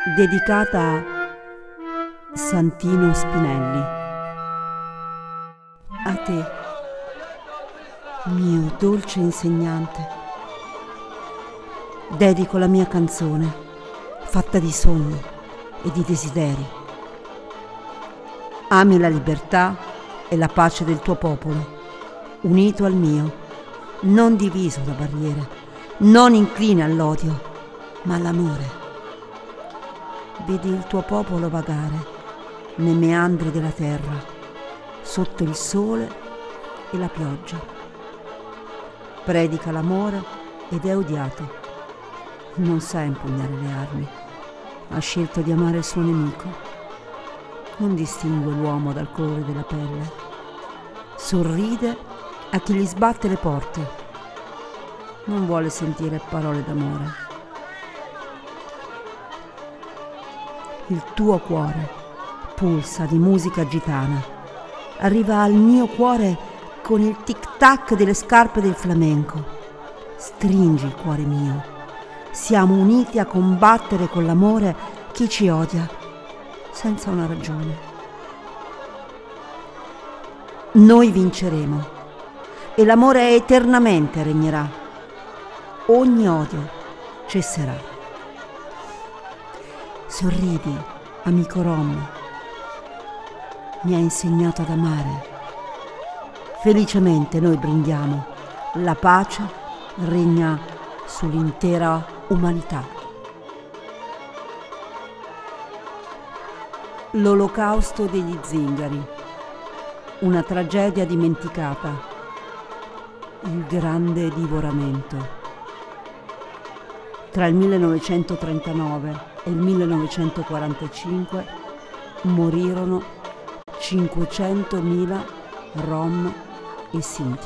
dedicata a Santino Spinelli. A te, mio dolce insegnante, dedico la mia canzone fatta di sogni e di desideri. Ami la libertà e la pace del tuo popolo, unito al mio, non diviso da barriere, non incline all'odio, ma all'amore. Vedi il tuo popolo vagare nei meandri della terra, sotto il sole e la pioggia. Predica l'amore ed è odiato. Non sa impugnare le armi. Ha scelto di amare il suo nemico. Non distingue l'uomo dal colore della pelle. Sorride a chi gli sbatte le porte. Non vuole sentire parole d'amore. Il tuo cuore pulsa di musica gitana. Arriva al mio cuore con il tic-tac delle scarpe del flamenco. Stringi il cuore mio. Siamo uniti a combattere con l'amore chi ci odia, senza una ragione. Noi vinceremo e l'amore eternamente regnerà. Ogni odio cesserà. Sorridi, amico Rom. Mi ha insegnato ad amare. Felicemente noi brindiamo. La pace regna sull'intera umanità. L'Olocausto degli Zingari. Una tragedia dimenticata. Il grande divoramento. Tra il 1939 e il 1945 morirono 500.000 Rom e Sinti.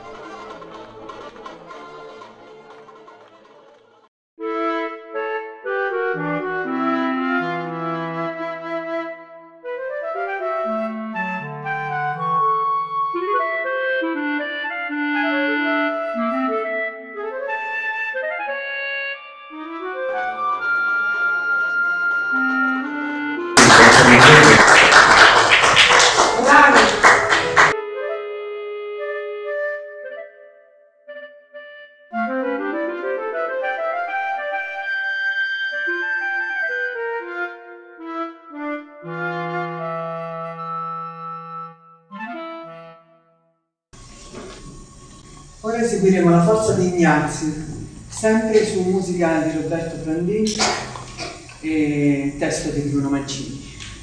Ora eseguiremo La forza di Ignazio, sempre su musica di Roberto Brandini e testo di Bruno Mancini.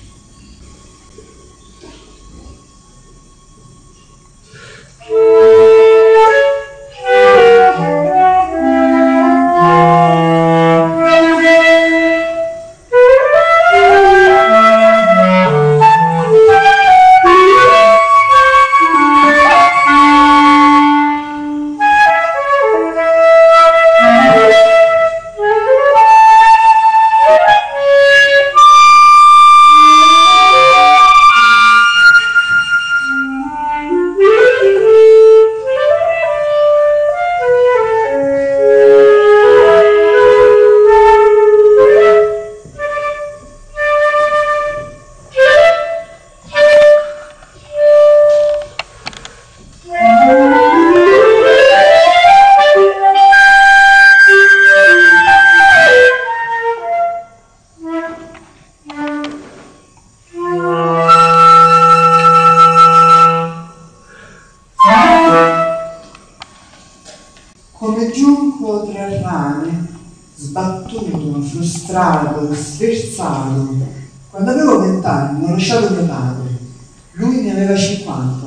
Come giunco tra rane, sbattuto, frustrato, sversato, quando avevo 20 anni ho lasciato mio padre, lui ne aveva 50.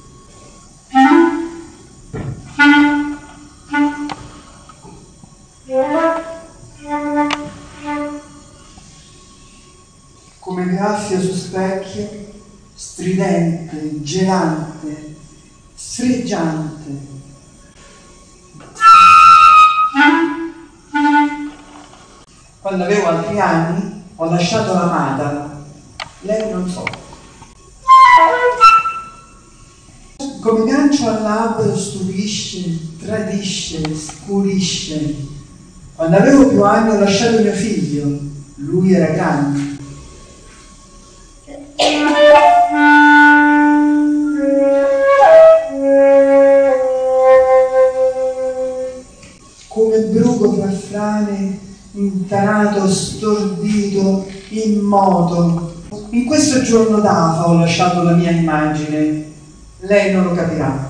Come graffio su specchio, stridente, gelante, sfregiante. Quando avevo altri anni ho lasciato l'amata, lei non so. Come gancio al labbro stupisce, tradisce, scurisce. Quando avevo più anni ho lasciato mio figlio, Lui era grande. Come bruco tra frane, intanato, stordito, immoto. In questo giorno d'afa ho lasciato la mia immagine. Lei non lo capirà.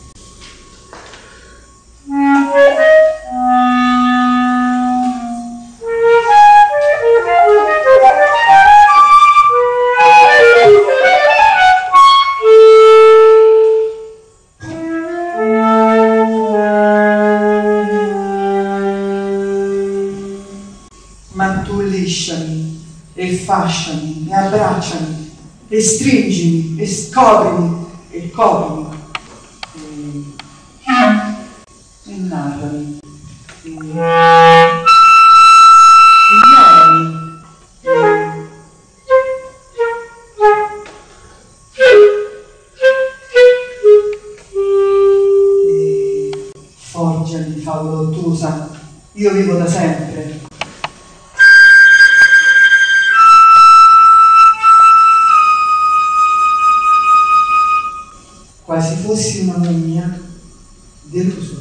Ma tu lisciami e fasciami e abbracciami e stringimi e scoprimi e coprimi e narrami e ignorami e forgiami favola ottusa. Io vivo da sempre. Quasi fossi una mummia deluso.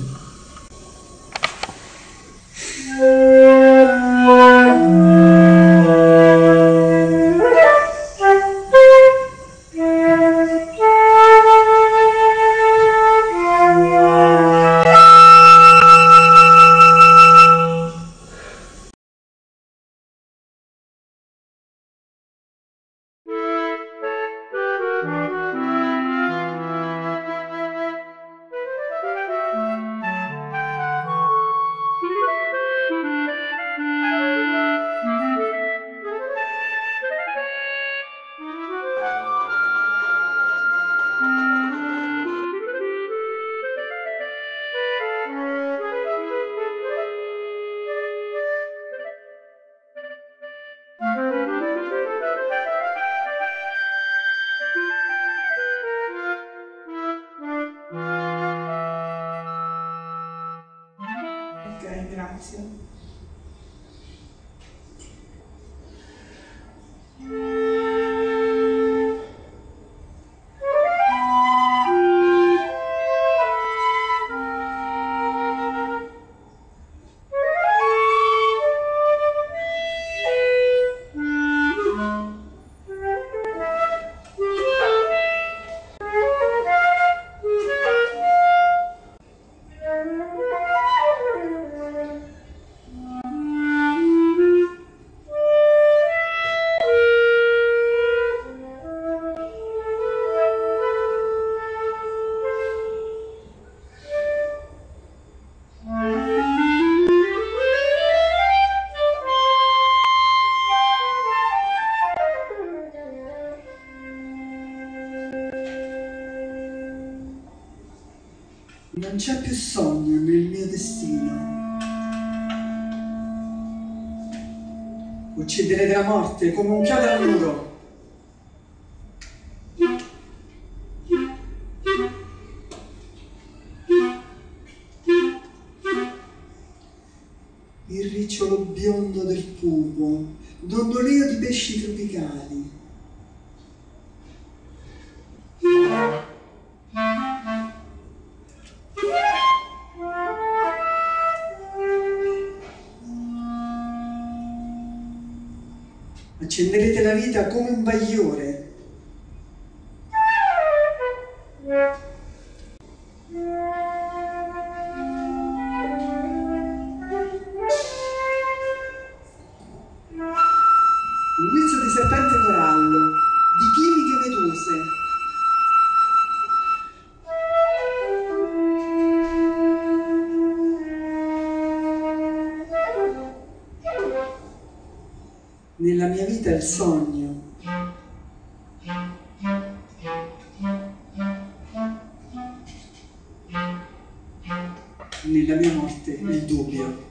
Ok, grazie. Non c'è più sogno nel mio destino. Uccidere della morte come un chiodo al muro. Il ricciolo biondo del pupo, dondolio di pesci tropicali. Accenderete la vita come un bagliore. Un guizzo di serpente corallo, di chimiche meduse. Nella mia vita il sogno. Nella mia morte il dubbio.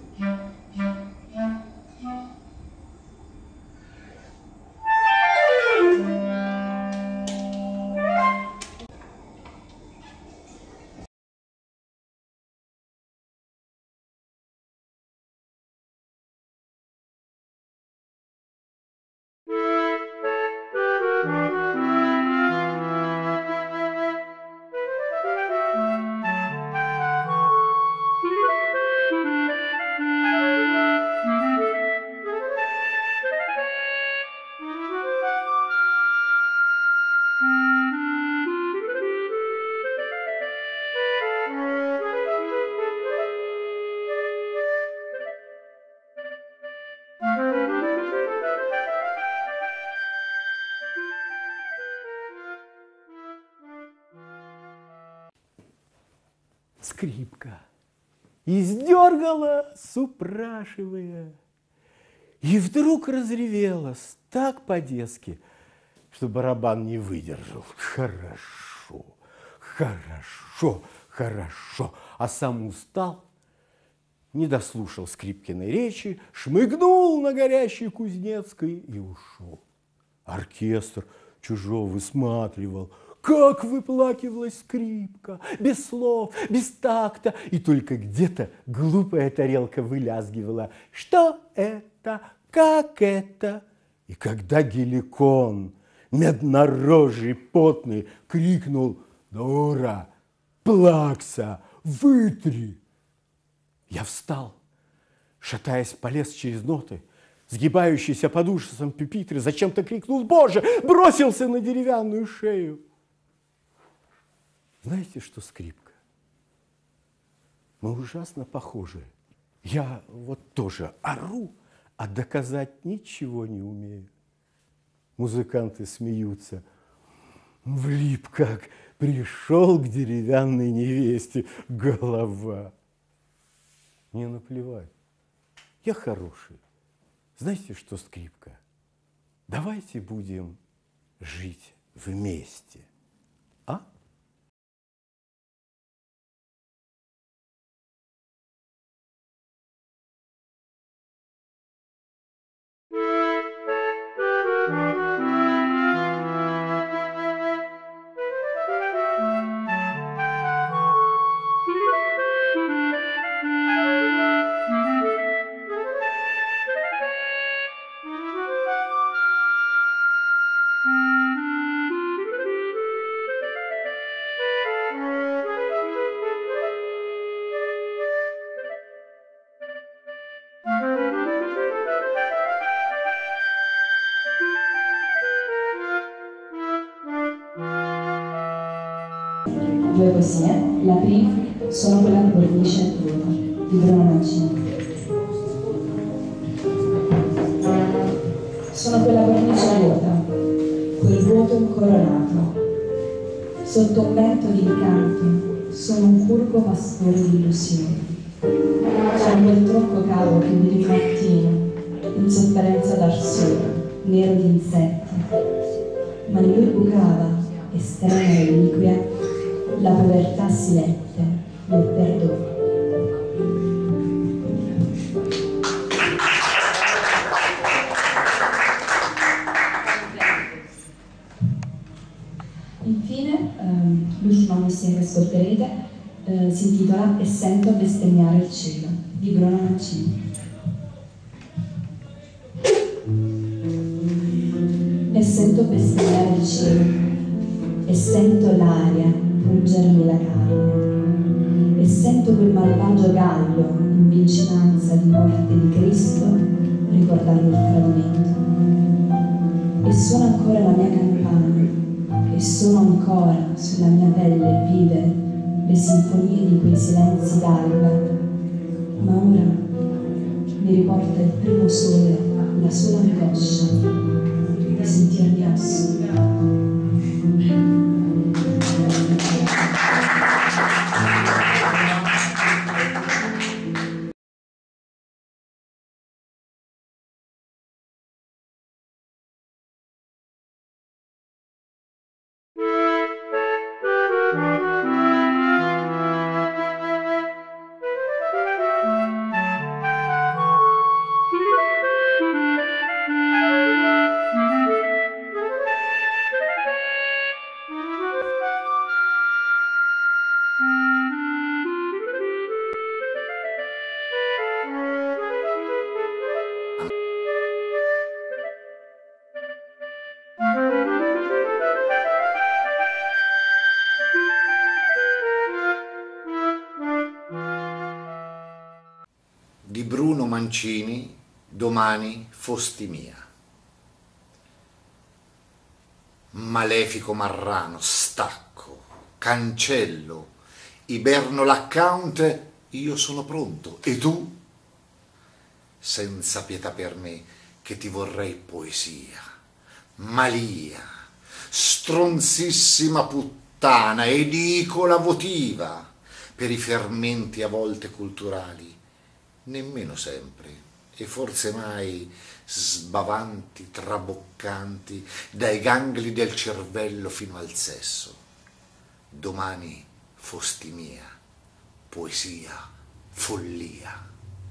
скрипка и сдергала, упрашивая. И вдруг разревелась так по-детски, что барабан не выдержал. Хорошо, хорошо, хорошо. А сам устал, не дослушал Скрипкиной речи, шмыгнул на горящей Кузнецкой и ушел. Оркестр чужого высматривал, как выплакивалась скрипка, без слов, без такта, и только где-то глупая тарелка вылязгивала. Что это? Как это? И когда Геликон, меднорожий, потный, крикнул: «Дура, плакса, вытри!» Я встал, шатаясь, полез через ноты, сгибающийся под ужасом пюпитры, зачем-то крикнул: «Боже!» бросился на деревянную шею. Знаете, что скрипка? Мы ужасно похожи. Я вот тоже ору, а доказать ничего не умею. Музыканты смеются. Влип как, пришел к деревянной невесте, голова. Мне наплевать. Я хороший. Знаете, что скрипка? Давайте будем жить вместе. А? Due poesie, la prima sono quella cornice vuota di Bruno Mancini. Sono quella cornice vuota, quel vuoto coronato. Sotto un vento di incanto sono un curvo pastore di illusioni. C'è quel tronco cavo che vedi il mattino, in sofferenza d'arsura, nero di insetti, ma in lui bucava, esterna e reliquia, la povertà silente del perdono. Infine, l'ultima poesia che ascolterete si intitola E sento bestemmiare il cielo di Bruno Mancini. E sento bestemmiare il cielo, e sento l'aria pungermi la carne, e sento quel malvagio gallo in vicinanza di morte di Cristo ricordarmi il tradimento. E suona ancora la mia campana, e sono ancora sulla mia pelle vive le sinfonie di quei silenzi d'alba, ma ora mi riporta il primo sole la sola angoscia di sentirmi osso. Di Bruno Mancini, Domani fosti mia. Malefico marrano, stacco, cancello, iberno l'account, io sono pronto. E tu? Senza pietà per me, che ti vorrei poesia, malia, stronzissima puttana, edicola votiva, per i fermenti a volte culturali, nemmeno sempre, e forse mai sbavanti, traboccanti, dai gangli del cervello fino al sesso. Domani fosti mia, poesia, follia.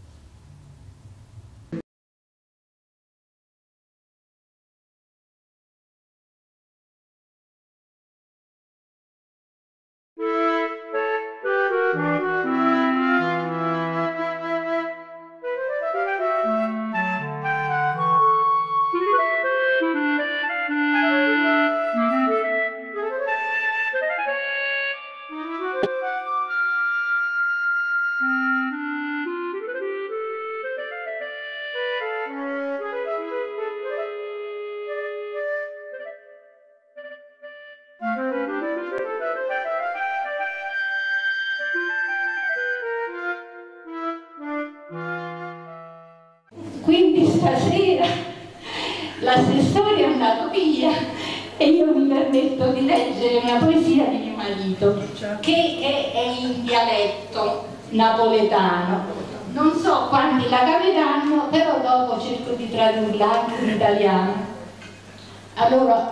Quindi stasera l'assessore è andato via e io mi permetto di leggere una poesia di mio marito che è in dialetto napoletano. Non so quanti la capiranno, però dopo cerco di tradurla anche in italiano. Allora,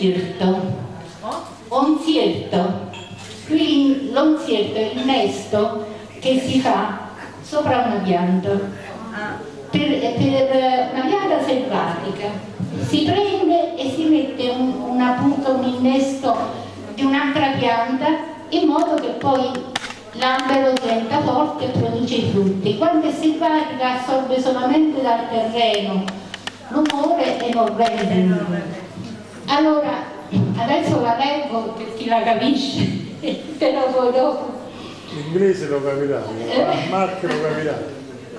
onzierto. Qui l'onzierto è il nesto che si fa sopra una pianta. Per una pianta selvatica si prende e si mette un innesto di un'altra pianta in modo che poi l'albero diventa forte e produce i frutti. Quando è selvatica assorbe solamente dal terreno l'umore e non rende nulla. Allora, adesso la leggo per chi la capisce, però poi dopo... L'inglese lo capirà, Marco lo capirà.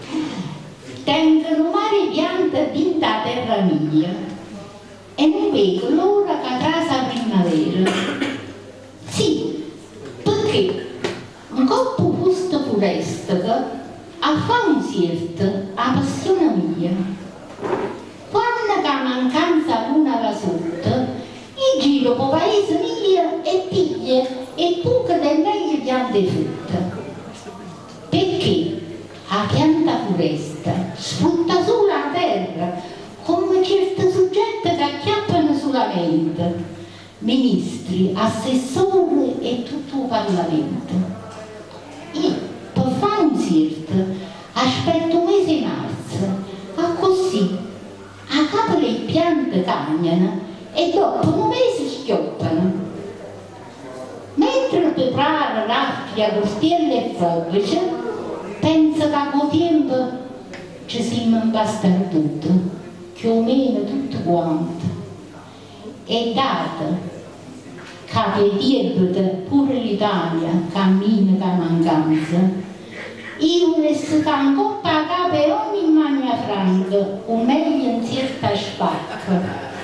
Tengono varie piante dinta terra mia e non vedo l'ora che trasa primavera. Sì, perché un coppo fusto foresta a fa un siert a passione mia. Quando che mancanza luna va sotto, io giro po' paese mia e piglia e buca del meglio piante frutta. Perché? La pianta foresta sfrutta sulla terra come certe soggette che acchiappano sulla mente, ministri, assessori e tutto il Parlamento. Io, per fare un sirt, aspetto un mese in marzo, a così, a capo le piante cagnano e dopo un mese schioppano. Mentre prepara raffia, costiere e forbice, penso che a quel tempo ci siamo impastarduti, più o meno tutto quanto. E dato che per dirvi pure l'Italia cammina con mancanza, io volessi fare un po' a capo e ogni magna franca, o meglio in certa spacca,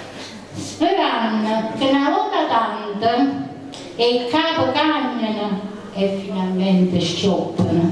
sperando che una volta tanto e il capo cagnano e finalmente scioppano.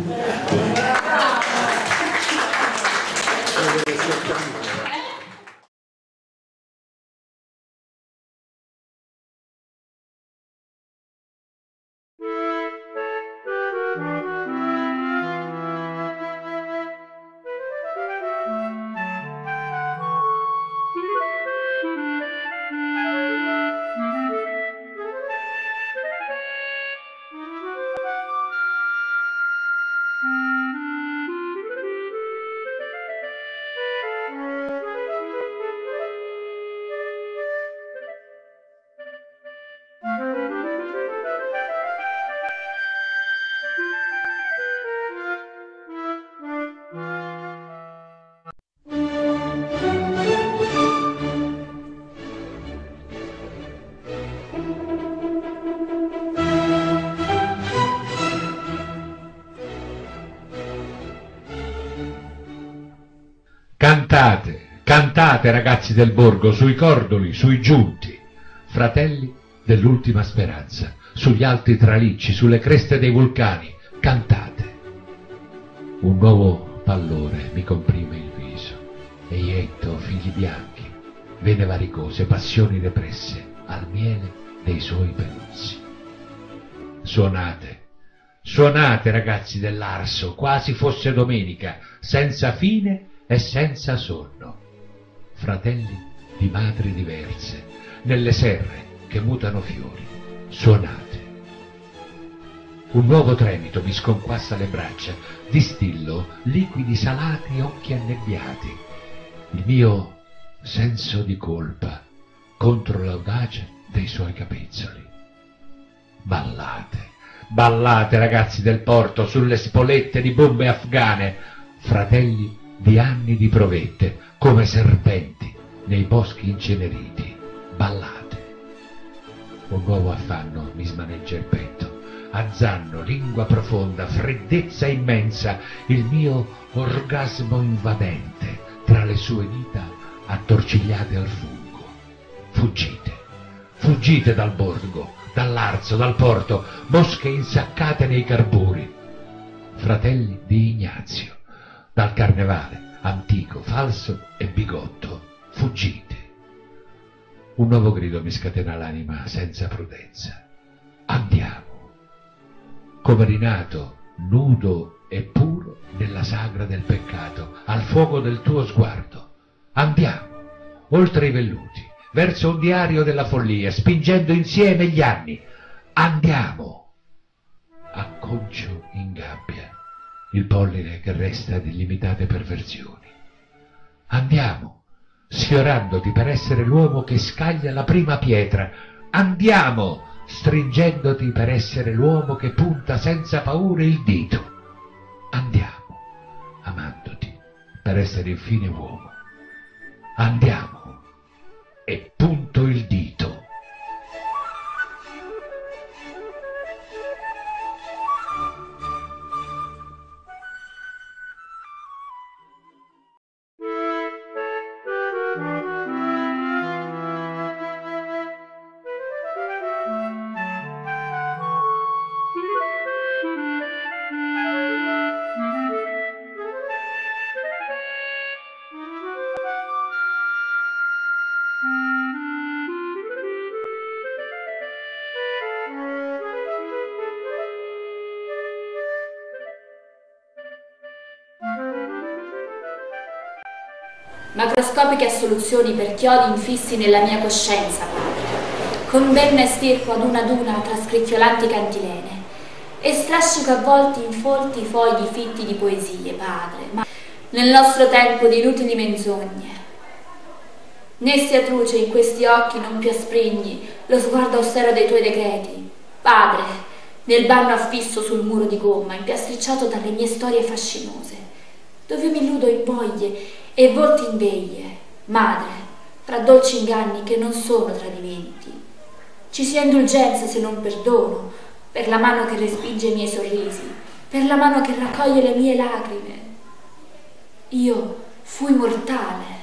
Cantate, cantate ragazzi del borgo, sui cordoli, sui giunti, fratelli dell'ultima speranza, sugli alti tralicci, sulle creste dei vulcani, cantate. Un nuovo pallore mi comprime il viso, e ietto figli bianchi, vene varicose, passioni represse, al miele dei suoi peluzzi. Suonate, Suonate, ragazzi dell'Arso, quasi fosse domenica, senza fine e senza sonno. Fratelli di madri diverse, nelle serre che mutano fiori, suonate. Un nuovo tremito mi sconquassa le braccia, distillo liquidi salati e occhi annebbiati. Il mio senso di colpa contro l'audacia dei suoi capezzoli. Ballate. Ballate, ragazzi del porto, sulle spolette di bombe afghane, fratelli di anni di provette, come serpenti nei boschi inceneriti. Ballate. Un nuovo affanno mi smaneggia il petto, azzanno, lingua profonda, freddezza immensa, il mio orgasmo invadente tra le sue dita attorcigliate al fungo. Fuggite, fuggite dal borgo, dall'Arzo, dal porto, mosche insaccate nei carburi. Fratelli di Ignazio, dal carnevale, antico, falso e bigotto, fuggite. Un nuovo grido mi scatena l'anima senza prudenza. Andiamo. Come rinato, nudo e puro nella sagra del peccato, al fuoco del tuo sguardo. Andiamo, oltre i velluti, verso un diario della follia, spingendo insieme gli anni. Andiamo. Acconcio in gabbia il polline che resta di limitate perversioni. Andiamo, sfiorandoti per essere l'uomo che scaglia la prima pietra. Andiamo, stringendoti per essere l'uomo che punta senza paure il dito. Andiamo, amandoti per essere infine uomo. Andiamo. E punto il dito. Macroscopiche soluzioni per chiodi infissi nella mia coscienza, padre. Con penna e stirpo ad una tra scricchiolanti cantilene, e strascico a volti in folti fogli fitti di poesie, padre, ma nel nostro tempo di inutili menzogne. Né sia truce in questi occhi non più asprigni lo sguardo austero dei tuoi decreti, padre, nel banno affisso sul muro di gomma, impiastricciato dalle mie storie fascinose, dove mi illudo in voglie e volti in veglie, madre, tra dolci inganni che non sono tradimenti. Ci sia indulgenza se non perdono, per la mano che respinge i miei sorrisi, per la mano che raccoglie le mie lacrime. Io fui mortale.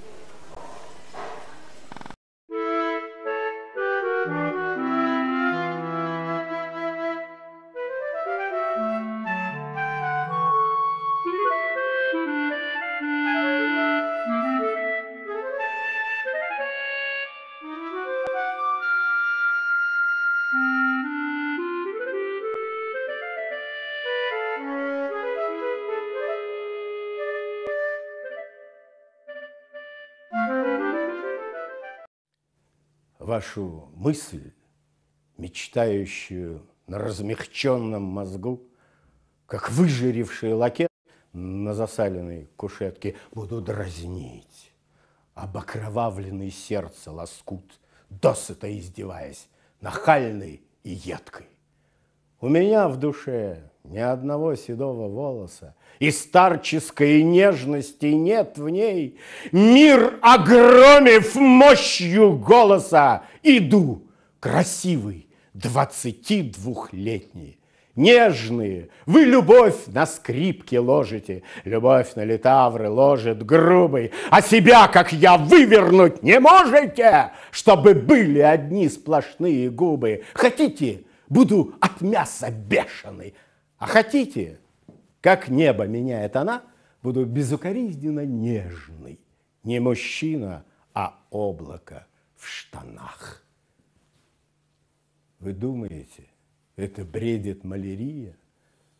Вашу мысль, мечтающую на размягченном мозгу, как выжаревший лакет на засаленной кушетке, буду дразнить, об окровавленное сердце лоскут, досыта издеваясь, нахальной и едкой. У меня в душе ни одного седого волоса, и старческой нежности нет в ней. Мир, огромив мощью голоса, иду, красивый, 22-летний. Нежные, вы любовь на скрипке ложите, любовь на литавры ложит грубый, а себя, как я, вывернуть не можете, чтобы были одни сплошные губы. Хотите, буду от мяса бешеный, а хотите, как небо меняет она, буду безукоризненно нежный. Не мужчина, а облако в штанах. Вы думаете, это бредит малярия?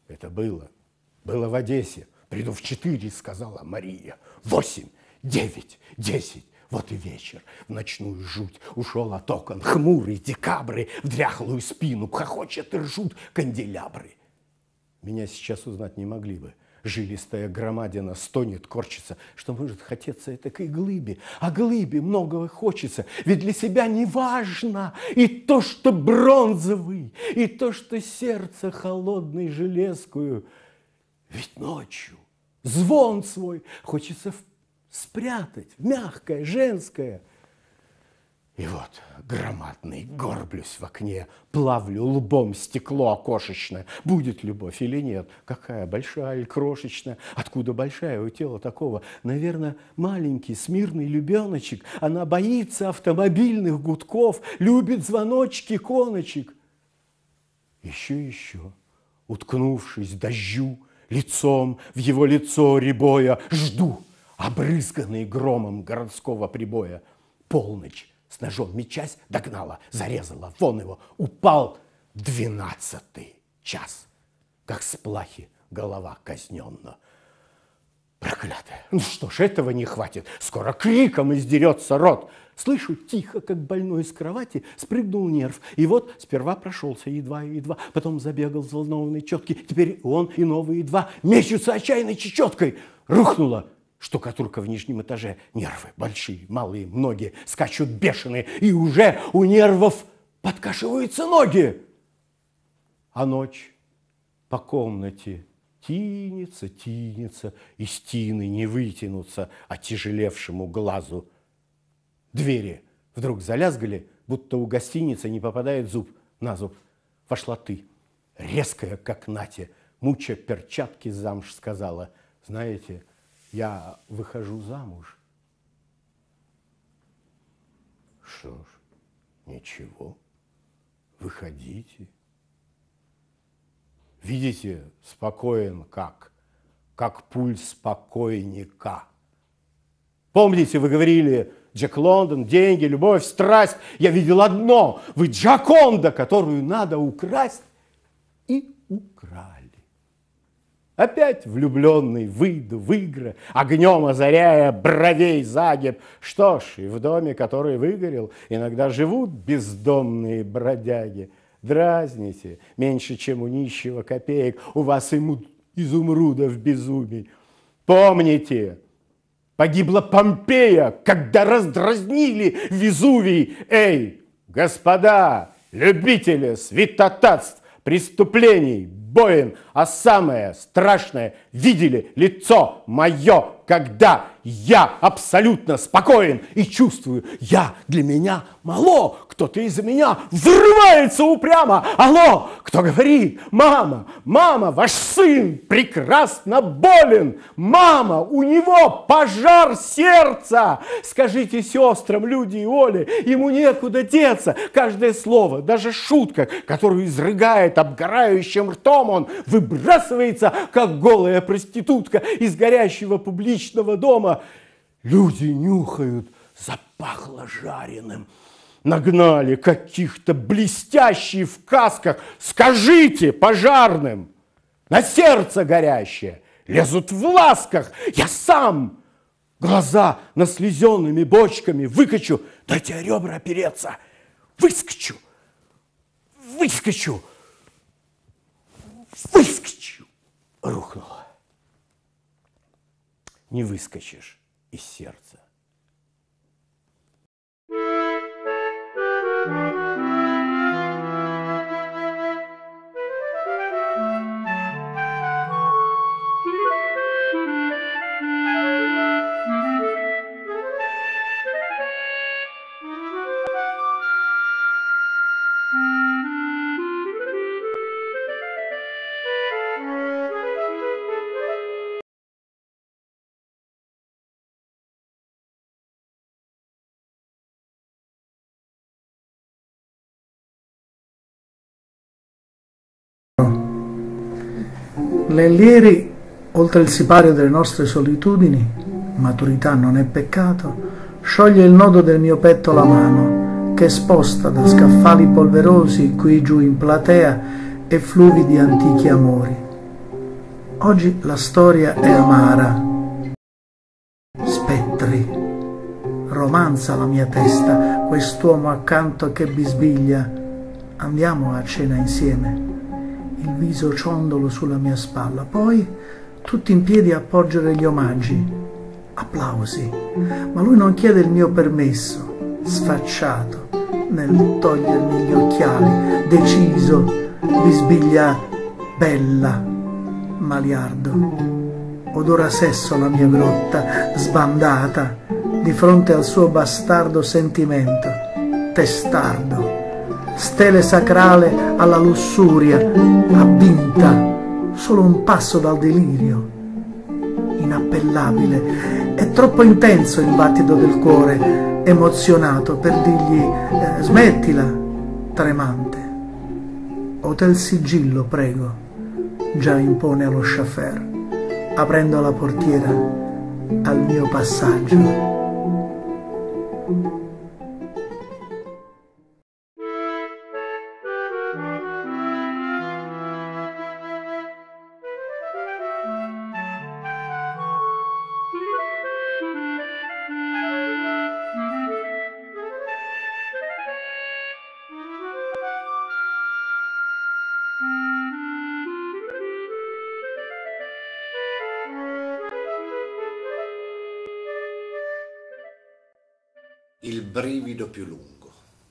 Это было в Одессе. Приду в 4, сказала Мария. 8, 9, 10. Вот и вечер, в ночную жуть ушел от окон хмурый декабры, в дряхлую спину хохочет и ржут канделябры. Меня сейчас узнать не могли бы. Жилистая громадина стонет, корчится, что может хотеться этакой глыбе. А глыбе многого хочется, ведь для себя не важно и то, что бронзовый, и то, что сердце холодной железкую. Ведь ночью звон свой хочется спрятать в мягкое, женское. И вот громадный горблюсь в окне, плавлю лбом стекло окошечное. Будет любовь или нет? Какая, большая или крошечная? Откуда большая у тела такого? Наверное, маленький, смирный любеночек. Она боится автомобильных гудков, любит звоночки, коночек. Еще, уткнувшись дождю, лицом в его лицо рябоя, жду, обрызганный громом городского прибоя. Полночь. С ножом мечась догнала, зарезала, вон его, упал 12-й час, как с плахи голова казненно. Проклятая, ну что ж, этого не хватит, скоро криком издерется рот. Слышу тихо, как больной с кровати спрыгнул нерв, и вот сперва прошелся едва, потом забегал взволнованный четкий, теперь он и новые два мечутся отчаянной чечеткой. Рухнула штукатурка в нижнем этаже, нервы большие, малые, многие, скачут бешеные, и уже у нервов подкашиваются ноги. А ночь по комнате тинется, из тины не вытянуться оттяжелевшему глазу. Двери вдруг залязгали, будто у гостиницы не попадает зуб на зуб. Вошла ты, резкая, как Натя, муча перчатки замуж, сказала: знаете, я выхожу замуж. Что ж, ничего, выходите. Видите, спокоен как пульс покойника. Помните, вы говорили: Джек Лондон, деньги, любовь, страсть. Я видел одно: вы Джаконда, которую надо украсть, и украли. Опять влюбленный выйду в игры, огнем озаряя бровей загиб. Что ж, и в доме, который выгорел, иногда живут бездомные бродяги. Дразните, меньше, чем у нищего копеек, у вас изумрудов безумий. Помните, погибла Помпея, когда раздразнили Везувий. Эй, господа, любители святотатств, преступлений, боин, а самое страшное, видели лицо мое, когда я абсолютно спокоен и чувствую, для меня мало, кто-то из меня взрывается упрямо. Алло, кто говорит? Мама, ваш сын прекрасно болен. Мама, у него пожар сердца. Скажите сестрам, Люде и Оле, ему некуда деться. Каждое слово, даже шутка, которую изрыгает обгорающим ртом, он выбрасывается, как голая проститутка из горящего публичного дома. Люди нюхают, запахло жареным. Нагнали каких-то блестящих в касках. Скажите пожарным, на сердце горящее, лезут в ласках. Я сам глаза наслезенными бочками выкачу, дайте ребра опереться. Выскочу. Рухнула. Не выскочишь из сердца. L'Ellieri, oltre il sipario delle nostre solitudini, maturità non è peccato, scioglie il nodo del mio petto la mano, che sposta da scaffali polverosi qui giù in platea e fluvi di antichi amori. Oggi la storia è amara. Spettri. Romanza la mia testa, quest'uomo accanto che bisbiglia. Andiamo a cena insieme. Il viso ciondolo sulla mia spalla. Poi tutti in piedi a porgere gli omaggi. Applausi. Ma lui non chiede il mio permesso. Sfacciato nel togliermi gli occhiali. Deciso. Bisbiglia. Bella. Maliardo. Odora sesso la mia grotta, sbandata, di fronte al suo bastardo sentimento, testardo, stele sacrale alla lussuria, avvinta, solo un passo dal delirio, inappellabile. È troppo intenso il battito del cuore, emozionato per dirgli smettila, tremante. Hotel Sigillo, prego, già impone allo chauffeur, aprendo la portiera al mio passaggio. Il brivido più lungo.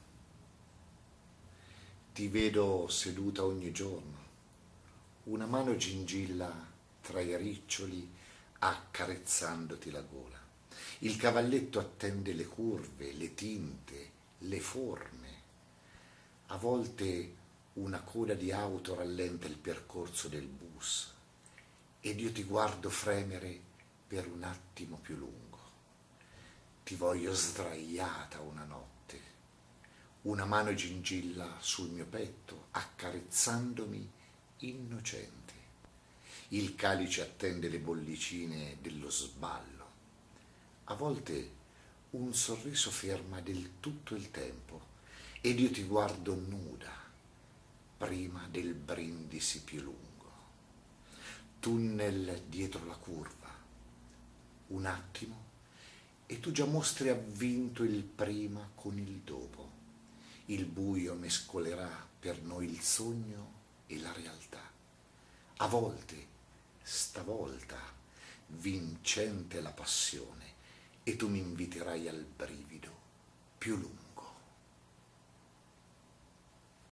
Ti vedo seduta ogni giorno, una mano gingilla tra i riccioli accarezzandoti la gola. Il cavalletto attende le curve, le tinte, le forme. A volte una coda di auto rallenta il percorso del bus ed io ti guardo fremere per un attimo più lungo. Ti voglio sdraiata una notte, una mano gingilla sul mio petto, accarezzandomi innocente. Il calice attende le bollicine dello sballo. A volte un sorriso ferma del tutto il tempo ed io ti guardo nuda, prima del brindisi più lungo. Tunnel dietro la curva, un attimo, e tu già mostri avvinto il prima con il dopo. Il buio mescolerà per noi il sogno e la realtà. A volte, stavolta, vincente la passione, e tu mi inviterai al brivido più lungo.